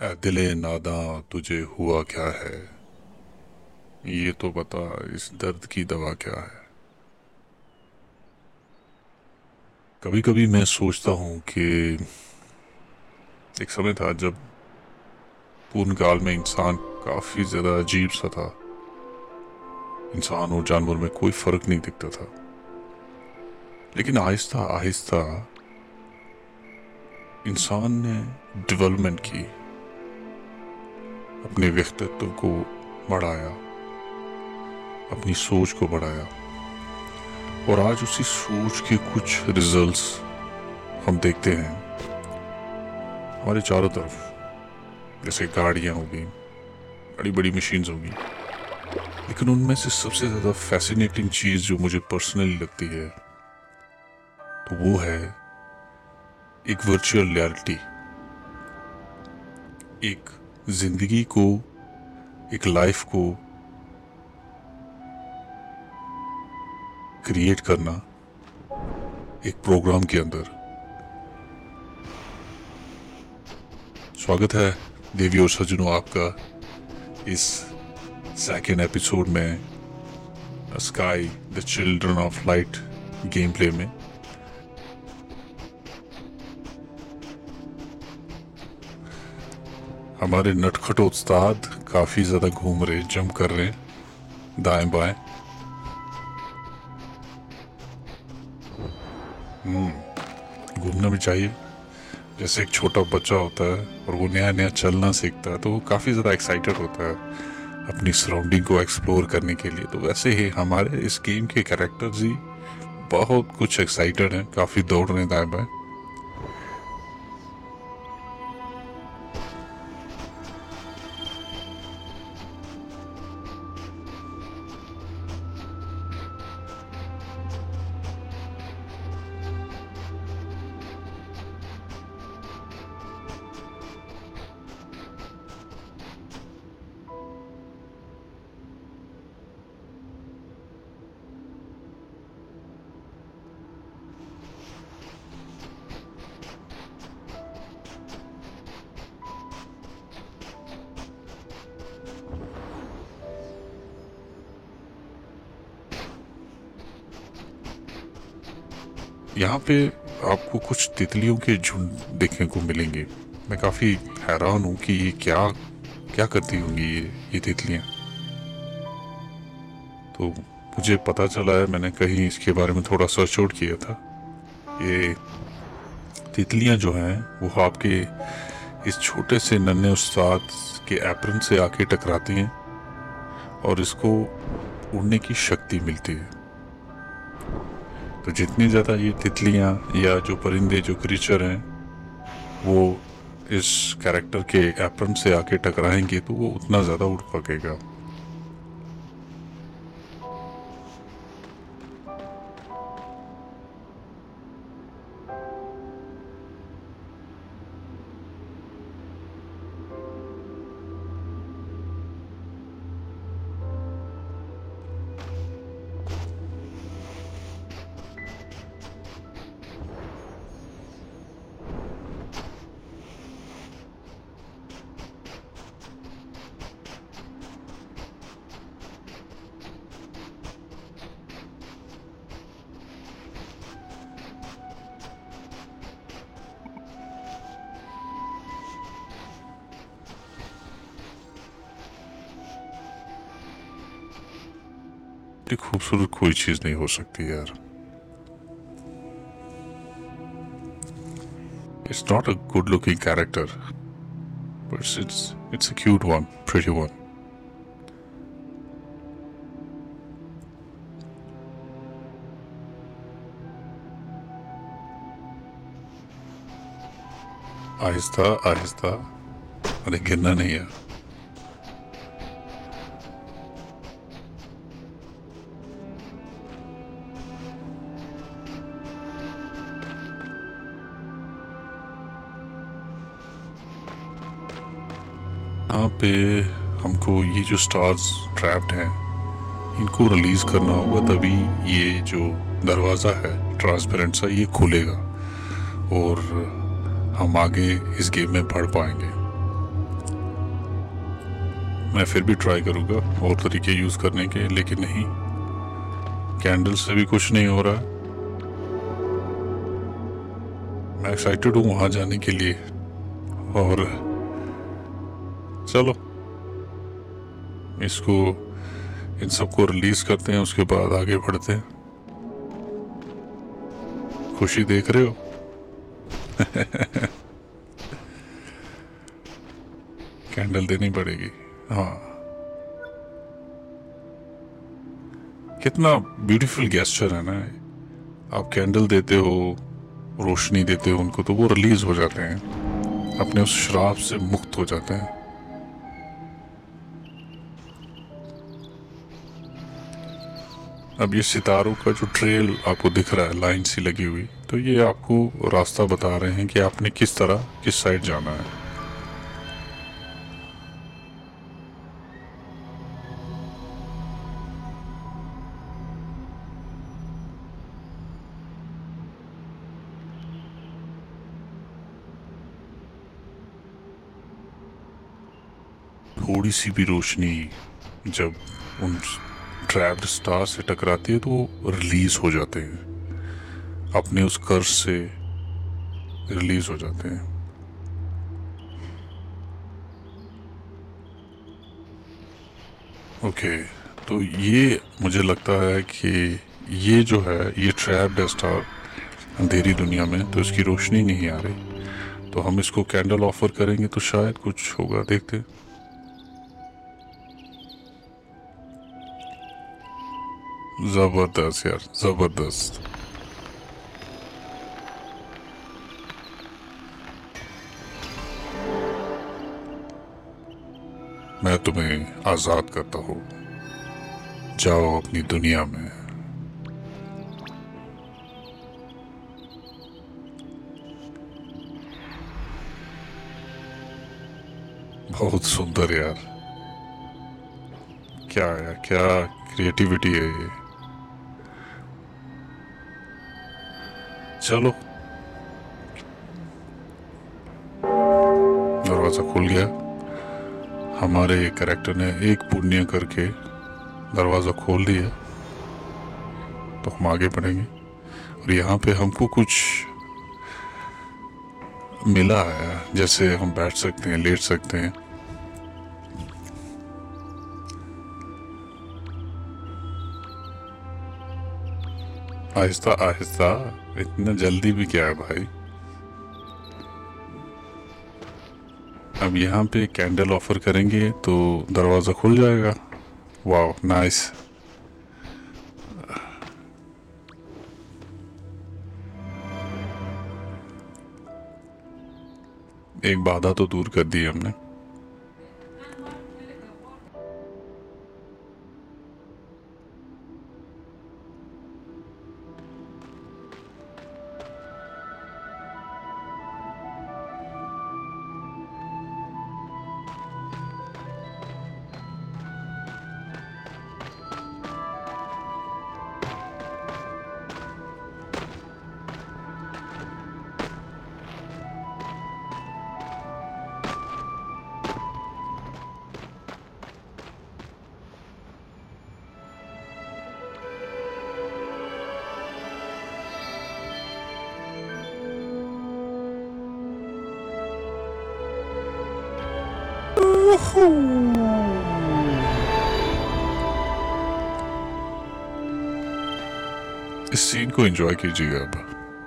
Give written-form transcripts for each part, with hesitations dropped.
ऐ दिले नादां तुझे हुआ क्या है। ये तो बता इस दर्द की दवा क्या है। कभी कभी मैं सोचता हूँ कि एक समय था जब पूर्ण काल में इंसान काफी ज्यादा अजीब सा था। इंसान और जानवर में कोई फर्क नहीं दिखता था। लेकिन आहिस्ता आहिस्ता इंसान ने डेवलपमेंट की, अपने व्यक्तित्व को बढ़ाया, अपनी सोच को बढ़ाया। और आज उसी सोच के कुछ रिजल्ट्स हम देखते हैं हमारे चारों तरफ। जैसे गाड़ियां होगी, बड़ी बड़ी मशीन्स होगी, लेकिन उनमें से सबसे ज़्यादा फैसिनेटिंग चीज़ जो मुझे पर्सनली लगती है तो वो है एक वर्चुअल रियलिटी। एक जिंदगी को, एक लाइफ को क्रिएट करना एक प्रोग्राम के अंदर। स्वागत है देवी और सज्जनों आपका इस सेकेंड एपिसोड में Sky the children of light game play में। हमारे नटखट उस्ताद काफी ज्यादा घूम रहे, जंप कर रहे हैं दाएं बाएं। घूमना भी चाहिए। जैसे एक छोटा बच्चा होता है और वो नया नया चलना सीखता है तो वो काफ़ी ज़्यादा एक्साइटेड होता है अपनी सराउंडिंग को एक्सप्लोर करने के लिए। तो वैसे ही हमारे इस गेम के कैरेक्टर्स ही बहुत कुछ एक्साइटेड हैं, काफ़ी दौड़ रहे हैं दाएं बाएं। यहाँ पे आपको कुछ तितलियों के झुंड देखने को मिलेंगे। मैं काफ़ी हैरान हूँ कि ये क्या क्या करती होंगी ये तितलियाँ। तो मुझे पता चला है, मैंने कहीं इसके बारे में थोड़ा सर्च आउट किया था। ये तितलियाँ जो हैं वो आपके इस छोटे से नन्हे उस्ताद के एप्रन से आके टकराती हैं और इसको उड़ने की शक्ति मिलती है। तो जितनी ज़्यादा ये तितलियाँ या जो परिंदे, जो क्रीचर हैं, वो इस कैरेक्टर के एप्रन से आके टकराएंगे तो वो उतना ज़्यादा उड़ सकेगा। इतनी खूबसूरत कोई चीज़ नहीं हो सकती यार। It's not a good looking character, but it's a cute one, pretty one. Aahista Aahista, अरे गिरना नहीं है। यहाँ पे हमको ये जो स्टार्स ट्रैप्ड हैं इनको रिलीज करना होगा, तभी ये जो दरवाज़ा है ट्रांसपेरेंट सा ये खुलेगा और हम आगे इस गेम में बढ़ पाएंगे। मैं फिर भी ट्राई करूँगा और तरीके यूज़ करने के, लेकिन नहीं, कैंडल से भी कुछ नहीं हो रहा। मैं एक्साइटेड हूँ वहाँ जाने के लिए, और चलो इसको, इन सबको रिलीज करते हैं, उसके बाद आगे बढ़ते हैं। खुशी देख रहे हो? कैंडल देनी पड़ेगी। हाँ, कितना ब्यूटीफुल गेस्चर है ना। आप कैंडल देते हो, रोशनी देते हो उनको, तो वो रिलीज हो जाते हैं, अपने उस श्राप से मुक्त हो जाते हैं। अब ये सितारों का जो ट्रेल आपको दिख रहा है, लाइन सी लगी हुई, तो ये आपको रास्ता बता रहे हैं कि आपने किस तरह, किस साइड जाना है। थोड़ी सी भी रोशनी जब उन ट्रैप्ड स्टार से टकराती है तो वो रिलीज हो जाते हैं, अपने उस कर्ज से रिलीज हो जाते हैं। ओके, तो ये मुझे लगता है कि ये जो है, ये ट्रैप्ड स्टार अंधेरी दुनिया में, तो इसकी रोशनी नहीं आ रही, तो हम इसको कैंडल ऑफर करेंगे तो शायद कुछ होगा, देखते हैं। जबरदस्त यार, जबरदस्त। मैं तुम्हें आजाद करता हूँ, जाओ अपनी दुनिया में। बहुत सुंदर यार, क्या यार, क्या क्रिएटिविटी है ये। चलो, दरवाजा खुल गया। हमारे कैरेक्टर ने एक पुण्य करके दरवाजा खोल दिया, तो हम आगे बढ़ेंगे। और यहाँ पे हमको कुछ मिला है, जैसे हम बैठ सकते हैं, लेट सकते हैं। आहिस्ता आहिस्ता, इतना जल्दी भी क्या है भाई। अब यहाँ पे कैंडल ऑफर करेंगे तो दरवाज़ा खुल जाएगा। वाह, नाइस। एक बाधा तो दूर कर दी हमने। इस सीन को एंजॉय कीजिएगा अब।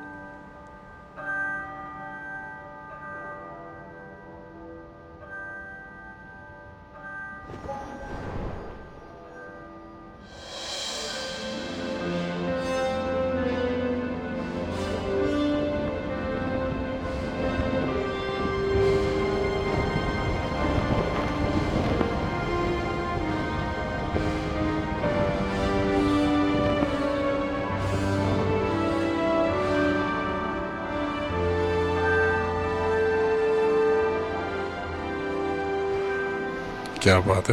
क्या बात है।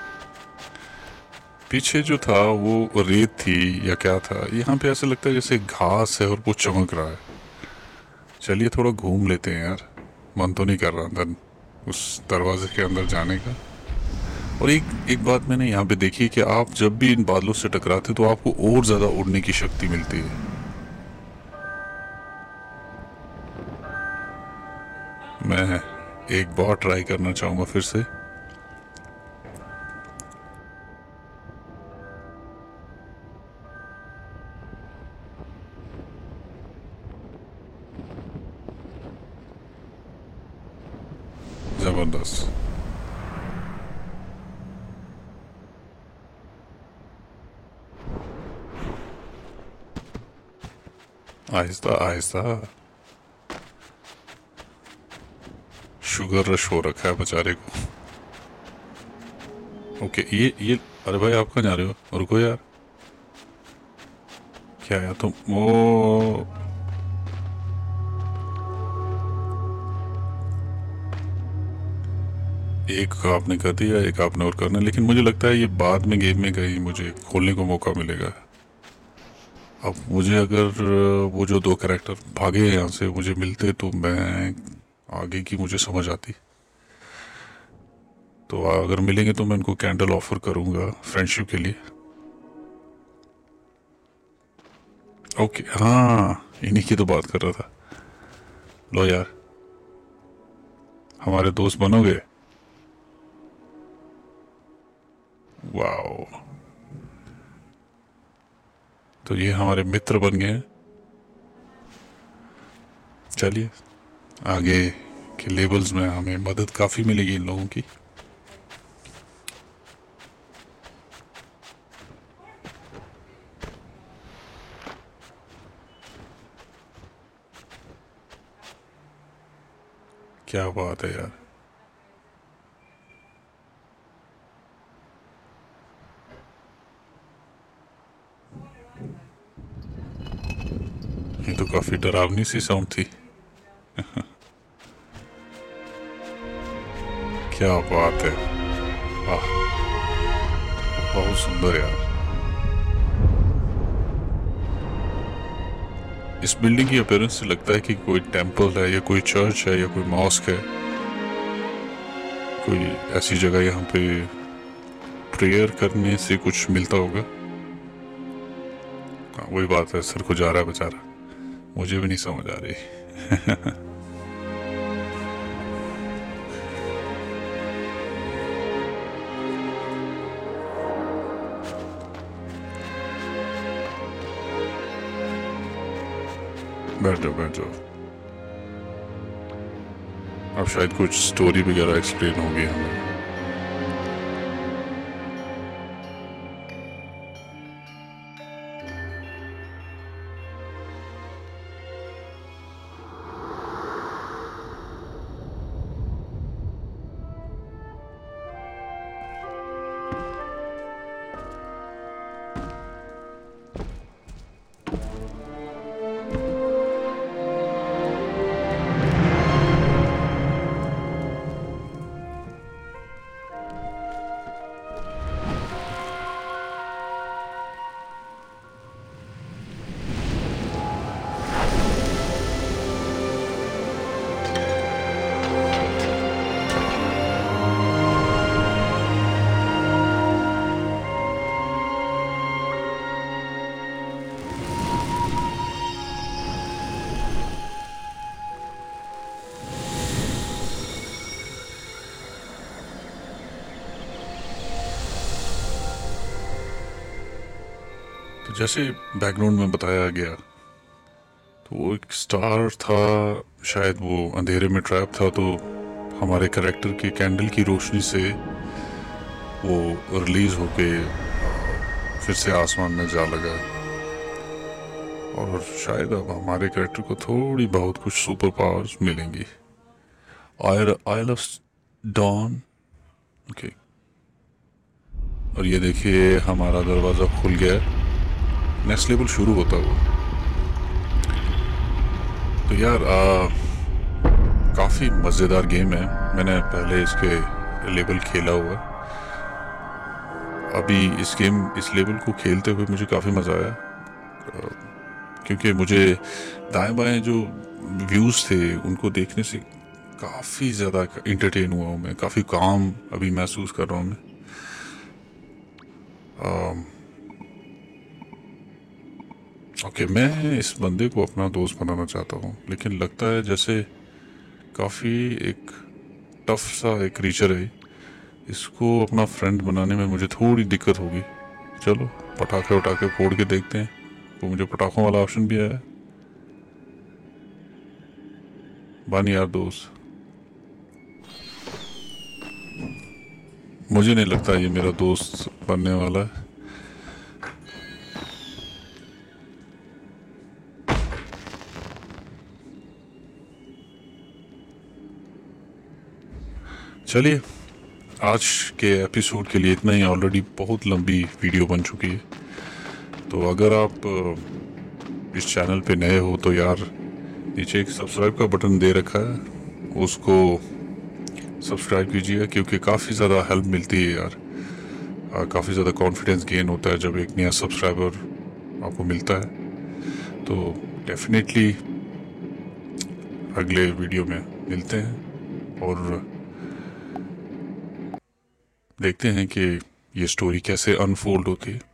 पीछे जो था वो रेत थी या क्या था, यहाँ पे ऐसा लगता है जैसे घास है और वो चमक रहा है। चलिए थोड़ा घूम लेते हैं यार, मन तो नहीं कर रहा अंदर उस दरवाजे के अंदर जाने का। और एक एक बात मैंने यहाँ पे देखी है कि आप जब भी इन बादलों से टकराते तो आपको और ज़्यादा उड़ने की शक्ति मिलती है। मैं एक बार ट्राई करना चाहूँगा फिर से। ज़बरदस्त। आहिस्ता आहिस्ता। शुगर रश हो रखा है बेचारे को। ओके, ये अरे भाई आप कहाँ जा रहे हो? रुको यार। क्या यार तुम वो एक आपने कर दिया, एक आपने और करना, लेकिन मुझे लगता है ये बाद में गेम में कहीं मुझे खोलने को मौका मिलेगा। अब मुझे अगर वो जो दो कैरेक्टर भागे यहाँ से मुझे मिलते तो मैं आगे की मुझे समझ आती। तो अगर मिलेंगे तो मैं उनको कैंडल ऑफर करूँगा फ्रेंडशिप के लिए। ओके हाँ, इन्हीं की तो बात कर रहा था। लो यार, हमारे दोस्त बनोगे? वाओ, तो ये हमारे मित्र बन गए हैं। चलिए, आगे के लेवल्स में हमें मदद काफ़ी मिलेगी इन लोगों की। क्या बात है यार। ये तो काफ़ी डरावनी सी साउंड थी। क्या बात है। वाह, बहुत सुंदर यार। इस बिल्डिंग की अपीयरेंस से लगता है कि कोई टेंपल है या कोई चर्च है या कोई मॉस्क है। कोई ऐसी जगह यहाँ पे प्रेयर करने से कुछ मिलता होगा। हाँ, वही बात है, सर को जा रहा है बेचारा। मुझे भी नहीं समझ आ रही। बैठ जाओ बैठ जाओ। अब शायद कुछ स्टोरी वगैरह एक्सप्लेन होगी हमें। तो जैसे बैकग्राउंड में बताया गया, तो वो एक स्टार था, शायद वो अंधेरे में ट्रैप था, तो हमारे कैरेक्टर के कैंडल की रोशनी से वो रिलीज होके फिर से आसमान में जा लगा। और शायद अब हमारे कैरेक्टर को थोड़ी बहुत कुछ सुपर पावर्स मिलेंगी। Isle of Dawn. ओके, और ये देखिए हमारा दरवाज़ा खुल गया है। नेक्स्ट लेवल शुरू होता हुआ। तो यार काफ़ी मज़ेदार गेम है। मैंने पहले इसके लेवल खेला हुआ है। अभी इस लेवल को खेलते हुए मुझे काफ़ी मज़ा आया, क्योंकि मुझे दाएं बाएं जो व्यूज़ थे उनको देखने से काफ़ी ज़्यादा इंटरटेन हुआ हूँ मैं। काफ़ी काम अभी महसूस कर रहा हूँ मैं। ओके, मैं इस बंदे को अपना दोस्त बनाना चाहता हूँ, लेकिन लगता है जैसे काफ़ी एक टफ सा एक क्रीचर है। इसको अपना फ्रेंड बनाने में मुझे थोड़ी दिक्कत होगी। चलो पटाखे वटाखे फोड़ के देखते हैं। तो मुझे पटाखों वाला ऑप्शन भी आया है। बन यार दोस्त। मुझे नहीं लगता ये मेरा दोस्त बनने वाला है। चलिए, आज के एपिसोड के लिए इतना ही। ऑलरेडी बहुत लंबी वीडियो बन चुकी है। तो अगर आप इस चैनल पे नए हो तो यार नीचे एक सब्सक्राइब का बटन दे रखा है, उसको सब्सक्राइब कीजिए, क्योंकि काफ़ी ज़्यादा हेल्प मिलती है यार। काफ़ी ज़्यादा कॉन्फिडेंस गेन होता है जब एक नया सब्सक्राइबर आपको मिलता है। तो डेफिनेटली अगले वीडियो में मिलते हैं और देखते हैं कि ये स्टोरी कैसे अनफोल्ड होती है।